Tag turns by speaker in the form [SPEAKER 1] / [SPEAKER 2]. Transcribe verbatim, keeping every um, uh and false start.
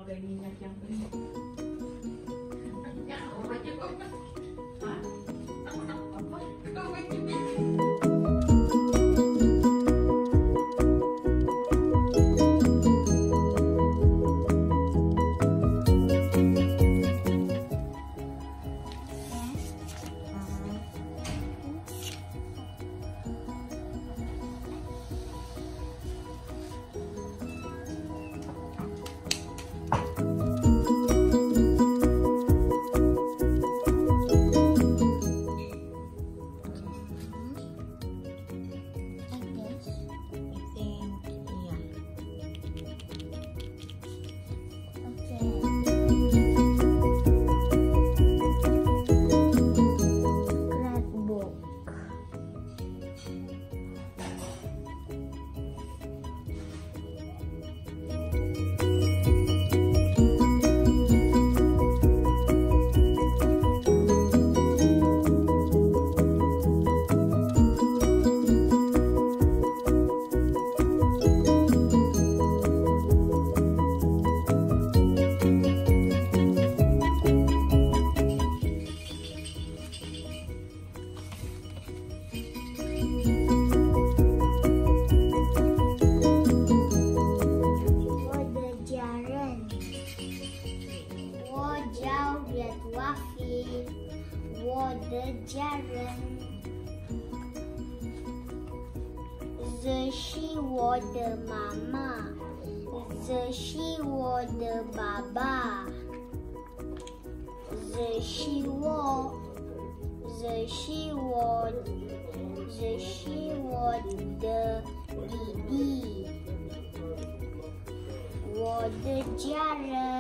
[SPEAKER 1] 的音要这样子。我们就啊，我们这边。我的家人，这是我的妈妈，这是我的爸爸，这是我，这是我，这是我的弟弟，我的家人。